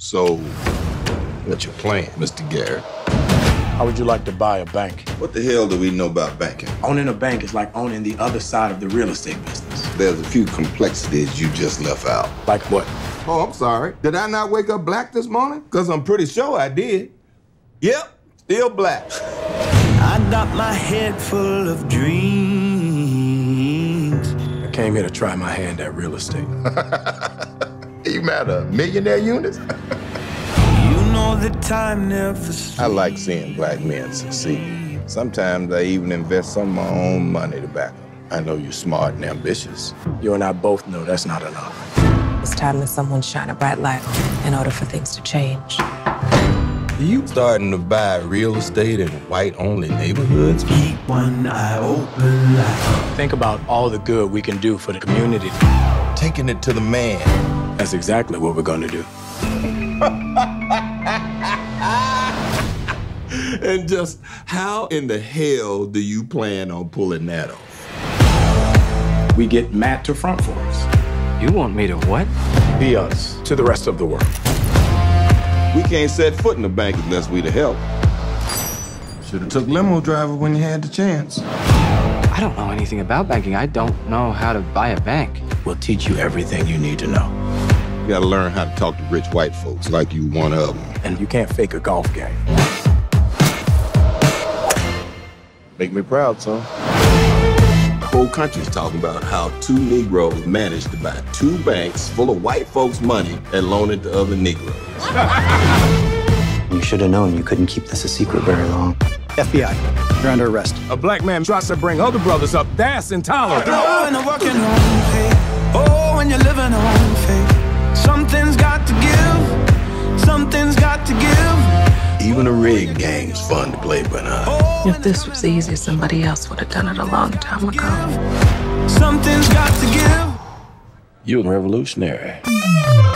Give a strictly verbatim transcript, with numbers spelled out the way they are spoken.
So, what's your plan, Mister Garrett? How would you like to buy a bank? What the hell do we know about banking? Owning a bank is like owning the other side of the real estate business. There's a few complexities you just left out. Like what? Oh, I'm sorry. Did I not wake up black this morning? Because I'm pretty sure I did. Yep, still black. I got my head full of dreams. I came here to try my hand at real estate. You mad a millionaire units? You know the time never sleeps. I like seeing black men succeed. Sometimes I even invest some of my own money to back them. I know you're smart and ambitious. You and I both know that's not enough. It's time that someone shine a bright light in order for things to change. You starting to buy real estate in white-only neighborhoods? Keep one eye open like... Think about all the good we can do for the community. Taking it to the man. That's exactly what we're gonna do. And just how in the hell do you plan on pulling that off? We get Matt to front for us. You want me to what? Be us to the rest of the world. We can't set foot in the bank unless we the help. Should have took limo driver when you had the chance. I don't know anything about banking. I don't know how to buy a bank. We'll teach you everything you need to know. You gotta learn how to talk to rich white folks like you one of them. And you can't fake a golf game. Make me proud, son. The whole country's talking about how two Negroes managed to buy two banks full of white folks' money and loan it to other Negroes. You should have known you couldn't keep this a secret very long. F B I, you're under arrest. A black man tries to bring other brothers up. That's intolerant. Oh, when you're working on faith. Oh, when you're living on faith. Something's got to give. Something's got to give. Even a rig game's fun to play, but uh. If this was easy, somebody else would have done it a long time ago. Something's got to give. You're a revolutionary.